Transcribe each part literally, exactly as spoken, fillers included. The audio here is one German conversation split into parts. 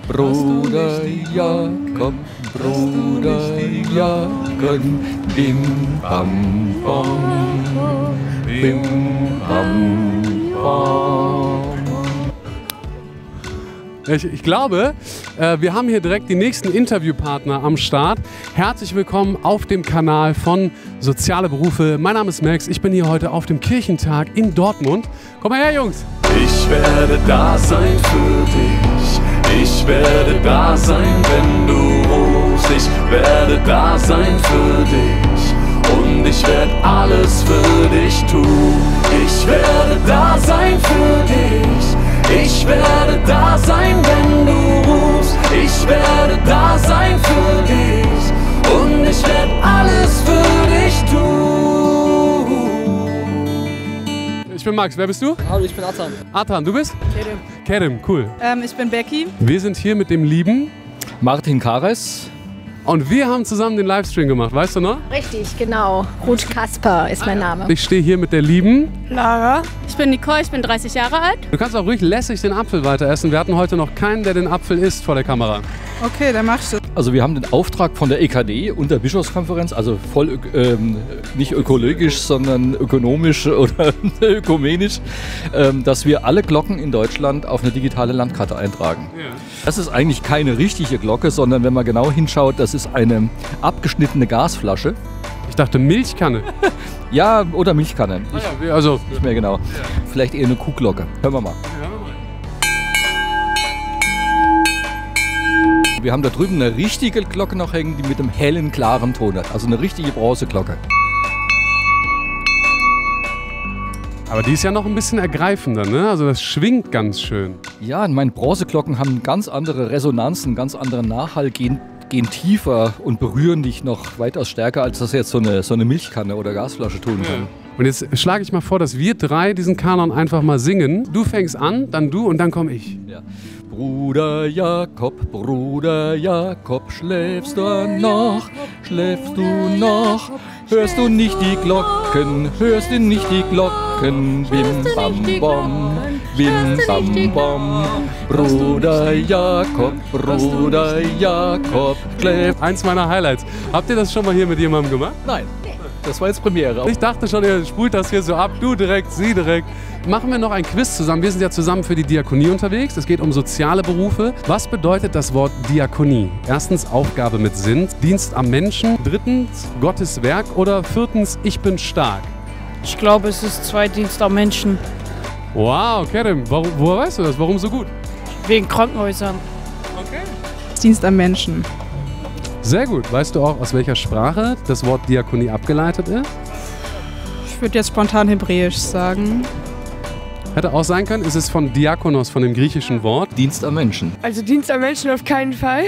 Bruder Jakob, Bruder Jakob, bim bam bom, bim bam bom. Ich, ich glaube, äh, wir haben hier direkt die nächsten Interviewpartner am Start. Herzlich willkommen auf dem Kanal von Soziale Berufe. Mein Name ist Max, ich bin hier heute auf dem Kirchentag in Dortmund. Komm mal her, Jungs! Ich werde da sein für dich, ich werde da sein, wenn du rufst. Ich werde da sein für dich und ich werde alles für dich tun. Ich werde da sein für dich. Ich werde da sein, wenn du rufst. Ich werde da sein für dich und ich werde alles für dich tun. Ich bin Max, wer bist du? Hallo, ich bin Atan. Atan, du bist? Kerem. Kerem, cool. Ähm, ich bin Becky. Wir sind hier mit dem lieben Martin Kares. und wir haben zusammen den Livestream gemacht, weißt du noch? Richtig, genau. Ruth Kasper ist mein Name. Ich stehe hier mit der lieben Lara. Ich bin Nicole, ich bin dreißig Jahre alt. Du kannst auch ruhig lässig den Apfel weiter essen. Wir hatten heute noch keinen, der den Apfel isst vor der Kamera. Okay, dann mach ich das. Also wir haben den Auftrag von der E K D und der Bischofskonferenz, also voll ähm, nicht ökologisch, sondern ökonomisch oder ökumenisch, ähm, dass wir alle Glocken in Deutschland auf eine digitale Landkarte eintragen. Ja. Das ist eigentlich keine richtige Glocke, sondern wenn man genau hinschaut, das ist eine abgeschnittene Gasflasche. Ich dachte Milchkanne. Ja, oder Milchkanne. Ich, Ah ja, also, nicht mehr genau. Vielleicht eher eine Kuhglocke. Hören wir mal. Wir haben da drüben eine richtige Glocke noch hängen, die mit einem hellen, klaren Ton hat. Also eine richtige Bronzeglocke. aber die ist ja noch ein bisschen ergreifender, ne? Also das schwingt ganz schön. Ja, meine Bronzeglocken haben ganz andere Resonanzen, ganz anderen Nachhall, gehen, gehen tiefer und berühren dich noch weitaus stärker, als das jetzt so eine, so eine Milchkanne oder Gasflasche tun kann. Ja. Und jetzt schlage ich mal vor, dass wir drei diesen Kanon einfach mal singen. Du fängst an, dann du und dann komme ich. Ja. Bruder Jakob, Bruder Jakob, schläfst du noch, schläfst du noch, hörst du nicht die Glocken, hörst du nicht die Glocken, bim bam bom, bim bam bom, Bruder Jakob, Bruder Jakob, schläft. Eins meiner Highlights. Habt ihr das schon mal hier mit jemandem gemacht? Nein, das war jetzt Premiere. Ich dachte schon, ihr spult das hier so ab. Du direkt, sie direkt. Machen wir noch ein Quiz zusammen. Wir sind ja zusammen für die Diakonie unterwegs. Es geht um soziale Berufe. Was bedeutet das Wort Diakonie? Erstens Aufgabe mit Sinn, Dienst am Menschen. Drittens Gottes Werk oder viertens Ich bin stark. Ich glaube, es ist zwei Dienst am Menschen. Wow, Kerem, warum, woher weißt du das? Warum so gut? Wegen Krankenhäusern. Okay. Dienst am Menschen. Sehr gut. Weißt du auch, aus welcher Sprache das Wort Diakonie abgeleitet ist? Ich würde jetzt spontan Hebräisch sagen. Hätte auch sein können, es ist von Diakonos, von dem griechischen Wort. Dienst am Menschen. Also Dienst am Menschen auf keinen Fall.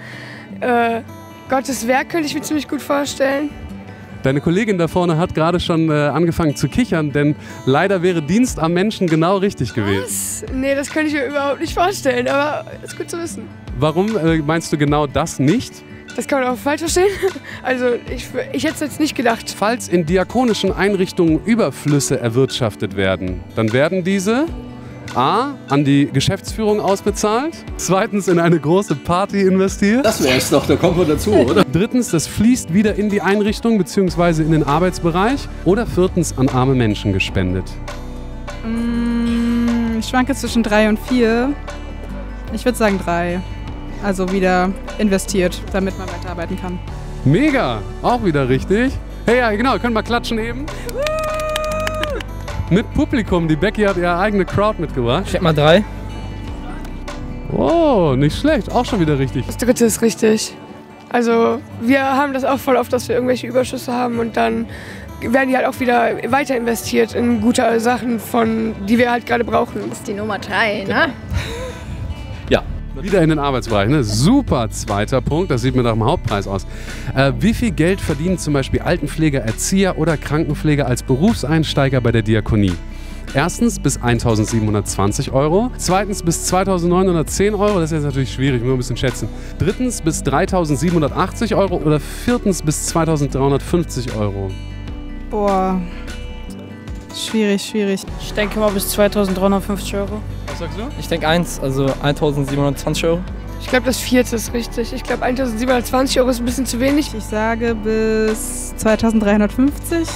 äh, Gottes Werk könnte ich mir ziemlich gut vorstellen. Deine Kollegin da vorne hat gerade schon äh, angefangen zu kichern, denn leider wäre Dienst am Menschen genau richtig gewesen. Was? Nee, das könnte ich mir überhaupt nicht vorstellen, aber ist gut zu wissen. Warum äh, meinst du genau das nicht? Das kann man auch falsch verstehen. Also ich, ich hätte es jetzt nicht gedacht. Falls in diakonischen Einrichtungen Überflüsse erwirtschaftet werden, dann werden diese a. an die Geschäftsführung ausbezahlt, zweitens in eine große Party investiert, Das wäre es doch, da kommen wir dazu, oder? drittens das fließt wieder in die Einrichtung bzw. in den Arbeitsbereich oder viertens an arme Menschen gespendet. Mm, ich schwanke zwischen drei und vier. Ich würde sagen drei. Also wieder investiert, damit man weiterarbeiten kann. Mega, auch wieder richtig. Hey, ja, genau, können wir klatschen eben? Mit Publikum, die Becky hat ihre eigene Crowd mitgebracht. Ich hätte mal drei. Oh, nicht schlecht, auch schon wieder richtig. Das dritte ist richtig. Also wir haben das auch voll oft, dass wir irgendwelche Überschüsse haben und dann werden die halt auch wieder weiter investiert in gute Sachen, von, die wir halt gerade brauchen. Das ist die Nummer drei, ne? Ja. Wieder in den Arbeitsbereich, ne? Super, zweiter Punkt, das sieht mir nach dem Hauptpreis aus. Äh, wie viel Geld verdienen zum Beispiel Altenpfleger, Erzieher oder Krankenpfleger als Berufseinsteiger bei der Diakonie? Erstens bis eintausendsiebenhundertzwanzig Euro, zweitens bis zweitausendneunhundertzehn Euro, das ist jetzt natürlich schwierig, nur ein bisschen schätzen. Drittens bis dreitausendsiebenhundertachtzig Euro oder viertens bis zweitausenddreihundertfünfzig Euro. Boah. Schwierig, schwierig. Ich denke mal bis zweitausenddreihundertfünfzig Euro. Was sagst du? Ich denke eins, also eintausendsiebenhundertzwanzig Euro. Ich glaube, das vierte ist richtig. Ich glaube, eintausendsiebenhundertzwanzig Euro ist ein bisschen zu wenig. Ich sage bis zweitausenddreihundertfünfzig.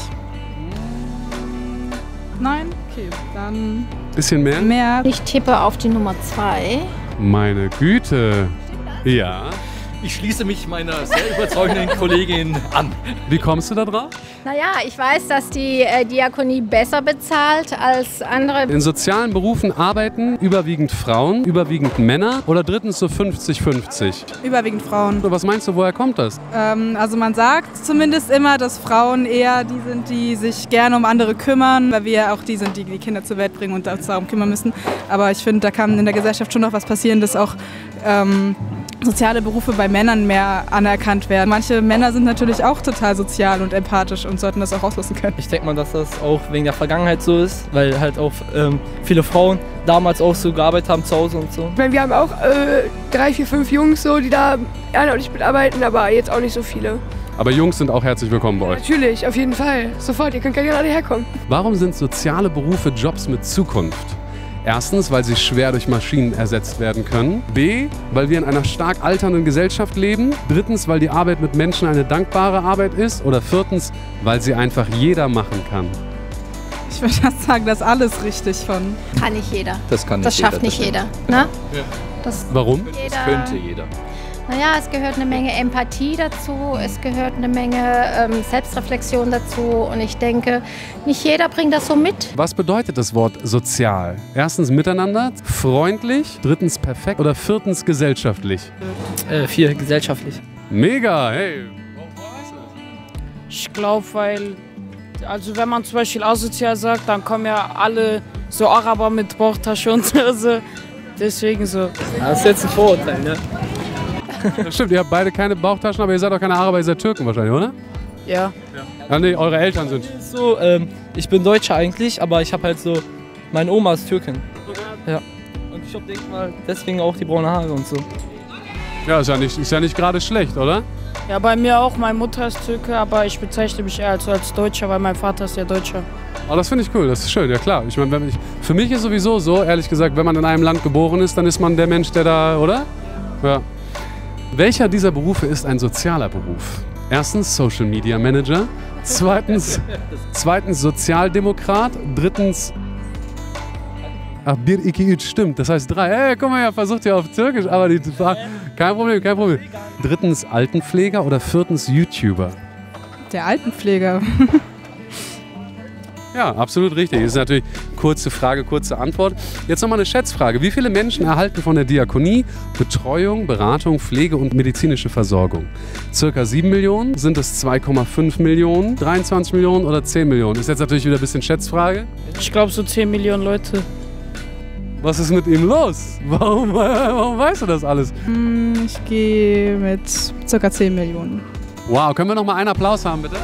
Nein? Okay, dann Bisschen mehr? mehr. Ich tippe auf die Nummer zwei. Meine Güte. Ja. Ich schließe mich meiner sehr überzeugenden Kollegin an. Wie kommst du da drauf? Naja, ich weiß, dass die äh, Diakonie besser bezahlt als andere. In sozialen Berufen arbeiten überwiegend Frauen, überwiegend Männer oder drittens so fünfzig fünfzig? Überwiegend Frauen. Was meinst du, woher kommt das? Ähm, also man sagt zumindest immer, dass Frauen eher die sind, die sich gerne um andere kümmern, weil wir ja auch die sind, die die Kinder zur Welt bringen und uns darum kümmern müssen. Aber ich finde, da kann in der Gesellschaft schon noch was passieren, dass auch ähm, soziale Berufe bei Männern mehr anerkannt werden. Manche Männer sind natürlich auch total sozial und empathisch und sollten das auch rauslassen können. Ich denke mal, dass das auch wegen der Vergangenheit so ist, weil halt auch ähm, viele Frauen damals auch so gearbeitet haben zu Hause und so. Ich meine, wir haben auch äh, drei, vier, fünf Jungs, so, die da ehrenamtlich mitarbeiten, aber jetzt auch nicht so viele. Aber Jungs sind auch herzlich willkommen bei euch. Natürlich, auf jeden Fall. Sofort, ihr könnt gerne alle herkommen. Warum sind soziale Berufe Jobs mit Zukunft? Erstens, weil sie schwer durch Maschinen ersetzt werden können. B, weil wir in einer stark alternden Gesellschaft leben. Drittens, weil die Arbeit mit Menschen eine dankbare Arbeit ist. Oder viertens, weil sie einfach jeder machen kann. Ich würde das sagen, das ist alles richtig von. Kann nicht jeder. Das kann nicht Das jeder, schafft nicht das jeder. Ne? Ja. Das Warum? jeder, Das könnte jeder. Naja, es gehört eine Menge Empathie dazu, es gehört eine Menge ähm, Selbstreflexion dazu und ich denke, nicht jeder bringt das so mit. Was bedeutet das Wort sozial? Erstens miteinander, freundlich, drittens perfekt oder viertens gesellschaftlich? Äh, viel gesellschaftlich. Mega, hey. Ich glaube, weil, also wenn man zum Beispiel asozial sagt, dann kommen ja alle so Araber mit Bauchtasche und so. Deswegen so. Das ist jetzt ein Vorurteil, ne? Das stimmt, ihr habt beide keine Bauchtaschen, aber ihr seid auch keine Araber, ihr seid Türken wahrscheinlich, oder? Ja. Ah nee, eure Eltern sind. So, ähm, ich bin Deutscher eigentlich, aber ich habe halt so, meine Oma ist Türkin. Ja. Und ich denke mal, deswegen auch die braunen Haare und so. Ja, ist ja nicht, ist ja nicht gerade schlecht, oder? Ja, bei mir auch. Meine Mutter ist Türke, aber ich bezeichne mich eher als, als Deutscher, weil mein Vater ist ja Deutscher. Oh, das finde ich cool, das ist schön, ja klar. Ich meine, wenn ich, für mich ist sowieso so, ehrlich gesagt, wenn man in einem Land geboren ist, dann ist man der Mensch, der da, oder? Ja. Welcher dieser Berufe ist ein sozialer Beruf? Erstens Social Media Manager, zweitens, zweitens Sozialdemokrat, drittens. Ach, Bir iki üç, stimmt, das heißt drei. Hey, guck mal, ja, versucht ja auf Türkisch, aber die. Kein Problem, kein Problem. Drittens Altenpfleger oder viertens YouTuber? Der Altenpfleger. Ja, absolut richtig. Das ist natürlich kurze Frage, kurze Antwort. Jetzt nochmal eine Schätzfrage. Wie viele Menschen erhalten von der Diakonie Betreuung, Beratung, Pflege und medizinische Versorgung? Circa sieben Millionen? Sind es zwei Komma fünf Millionen, dreiundzwanzig Millionen oder zehn Millionen? Ist jetzt natürlich wieder ein bisschen Schätzfrage. Ich glaube so zehn Millionen Leute. Was ist mit ihm los? Warum, warum weißt du das alles? Hm, ich gehe mit ca. zehn Millionen. Wow, können wir noch mal einen Applaus haben, bitte?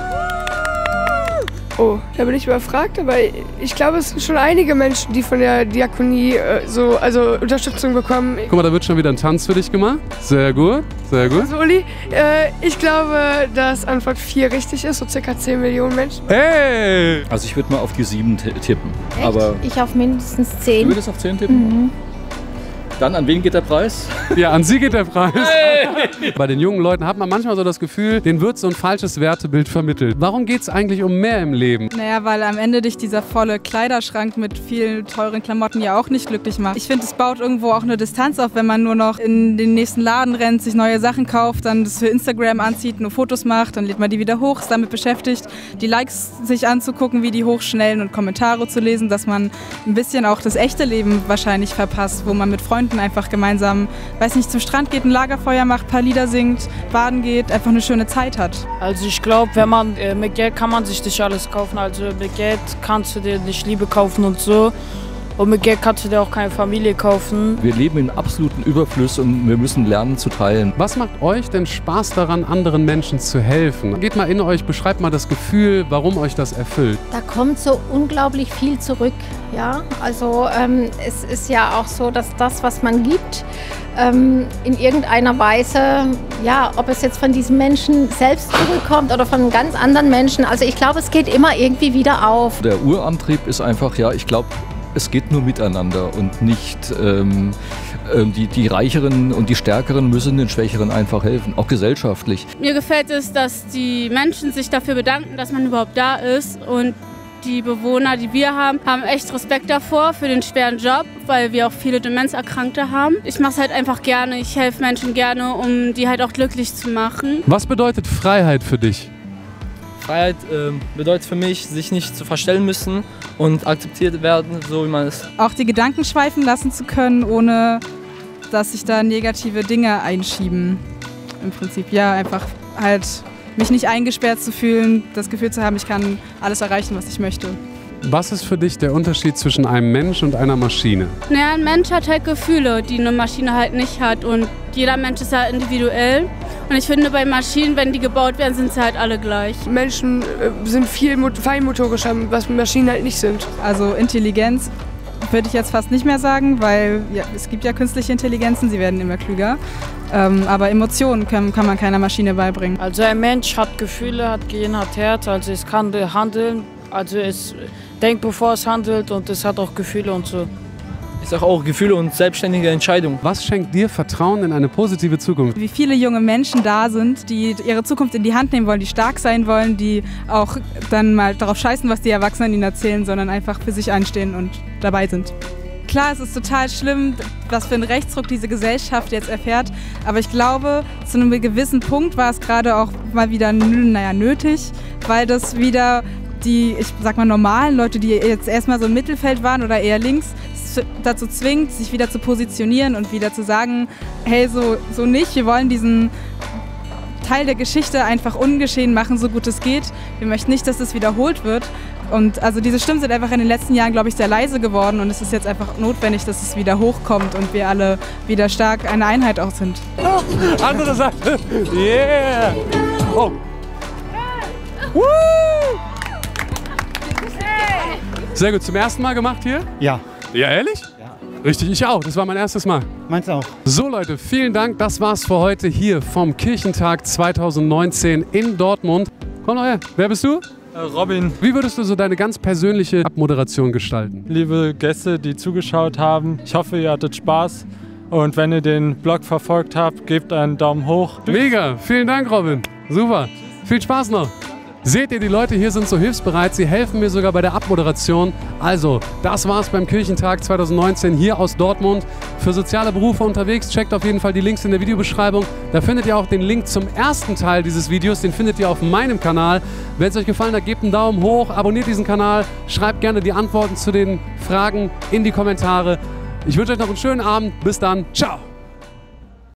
Oh, da bin ich überfragt, aber ich glaube, es sind schon einige Menschen, die von der Diakonie äh, so, also Unterstützung bekommen. Guck mal, da wird schon wieder ein Tanz für dich gemacht. Sehr gut, sehr gut. Also Uli, äh, ich glaube, dass Antwort vier richtig ist, so circa zehn Millionen Menschen. Hey! Also ich würde mal auf die sieben tippen. Echt? Aber Ich auf mindestens du zehn. würdest auf zehn tippen? Mhm. Dann, an wen geht der Preis? Ja, an sie geht der Preis. Hey. Bei den jungen Leuten hat man manchmal so das Gefühl, denen wird so ein falsches Wertebild vermittelt. Warum geht es eigentlich um mehr im Leben? Naja, weil am Ende dich dieser volle Kleiderschrank mit vielen teuren Klamotten ja auch nicht glücklich macht. Ich finde, es baut irgendwo auch eine Distanz auf, wenn man nur noch in den nächsten Laden rennt, sich neue Sachen kauft, dann das für Instagram anzieht, nur Fotos macht, dann lädt man die wieder hoch, ist damit beschäftigt, die Likes sich anzugucken, wie die hochschnellen und Kommentare zu lesen, dass man ein bisschen auch das echte Leben wahrscheinlich verpasst, wo man mit Freunden einfach gemeinsam, weiß nicht, zum Strand geht, ein Lagerfeuer macht, ein paar Lieder singt, baden geht, einfach eine schöne Zeit hat. Also ich glaube, wenn man äh, mit Geld kann man sich nicht alles kaufen. Also mit Geld kannst du dir nicht Liebe kaufen und so. Und mit Geld kannst du dir auch keine Familie kaufen. Wir leben in absoluten Überfluss und wir müssen lernen zu teilen. Was macht euch denn Spaß daran, anderen Menschen zu helfen? Geht mal in euch, beschreibt mal das Gefühl, warum euch das erfüllt. Da kommt so unglaublich viel zurück. Ja? Also ähm, es ist ja auch so, dass das, was man gibt, ähm, in irgendeiner Weise, ja, ob es jetzt von diesem Menschen selbst zurückkommt oder von ganz anderen Menschen. Also ich glaube, es geht immer irgendwie wieder auf. Der Urantrieb ist einfach, ja, ich glaube, es geht nur miteinander und nicht ähm, Ähm, die, die Reicheren und die Stärkeren müssen den Schwächeren einfach helfen, auch gesellschaftlich. Mir gefällt es, dass die Menschen sich dafür bedanken, dass man überhaupt da ist, und die Bewohner, die wir haben, haben echt Respekt davor für den schweren Job, weil wir auch viele Demenzerkrankte haben. Ich mache es halt einfach gerne, ich helfe Menschen gerne, um die halt auch glücklich zu machen. Was bedeutet Freiheit für dich? Freiheit äh, bedeutet für mich, sich nicht zu verstellen müssen und akzeptiert werden, so wie man ist. Auch die Gedanken schweifen lassen zu können, ohne dass sich da negative Dinge einschieben. Im Prinzip, ja, einfach halt mich nicht eingesperrt zu fühlen, das Gefühl zu haben, ich kann alles erreichen, was ich möchte. Was ist für dich der Unterschied zwischen einem Mensch und einer Maschine? Naja, ein Mensch hat halt Gefühle, die eine Maschine halt nicht hat, und jeder Mensch ist halt individuell. Und ich finde, bei Maschinen, wenn die gebaut werden, sind sie halt alle gleich. Menschen äh, sind viel feinmotorischer, was Maschinen halt nicht sind. Also Intelligenz würde ich jetzt fast nicht mehr sagen, weil ja, es gibt ja künstliche Intelligenzen, sie werden immer klüger. Ähm, aber Emotionen kann, kann man keiner Maschine beibringen. Also ein Mensch hat Gefühle, hat Gehirn, hat Herz, also es kann handeln, also es denkt, bevor es handelt, und es hat auch Gefühle und so. Ich sage auch Gefühle und selbstständige Entscheidungen. Was schenkt dir Vertrauen in eine positive Zukunft? Wie viele junge Menschen da sind, die ihre Zukunft in die Hand nehmen wollen, die stark sein wollen, die auch dann mal darauf scheißen, was die Erwachsenen ihnen erzählen, sondern einfach für sich einstehen und dabei sind. Klar, es ist total schlimm, was für einen Rechtsruck diese Gesellschaft jetzt erfährt, aber ich glaube, zu einem gewissen Punkt war es gerade auch mal wieder naja, nötig, weil das wieder die, ich sag mal, normalen Leute, die jetzt erstmal so im Mittelfeld waren oder eher links, dazu zwingt, sich wieder zu positionieren und wieder zu sagen, hey, so, so nicht, wir wollen diesen Teil der Geschichte einfach ungeschehen machen, so gut es geht. Wir möchten nicht, dass es wiederholt wird. Und also diese Stimmen sind einfach in den letzten Jahren, glaube ich, sehr leise geworden, und es ist jetzt einfach notwendig, dass es wieder hochkommt und wir alle wieder stark eine Einheit auch sind. Oh, andere Seite. Yeah. Oh. Woo. Sehr gut. Zum ersten Mal gemacht hier? Ja. Ja, ehrlich? Ja. Richtig, ich auch. Das war mein erstes Mal. Meins auch. So Leute, vielen Dank. Das war's für heute hier vom Kirchentag zweitausendneunzehn in Dortmund. Komm noch her. Wer bist du? Äh, Robin. Wie würdest du so deine ganz persönliche Abmoderation gestalten? Liebe Gäste, die zugeschaut haben, ich hoffe, ihr hattet Spaß. Und wenn ihr den Blog verfolgt habt, gebt einen Daumen hoch. Mega. Vielen Dank, Robin. Super. Viel Spaß noch. Seht ihr, die Leute hier sind so hilfsbereit, sie helfen mir sogar bei der Abmoderation. Also, das war's beim Kirchentag zweitausendneunzehn hier aus Dortmund. Für soziale Berufe unterwegs, checkt auf jeden Fall die Links in der Videobeschreibung. Da findet ihr auch den Link zum ersten Teil dieses Videos, den findet ihr auf meinem Kanal. Wenn es euch gefallen hat, gebt einen Daumen hoch, abonniert diesen Kanal, schreibt gerne die Antworten zu den Fragen in die Kommentare. Ich wünsche euch noch einen schönen Abend, bis dann, ciao!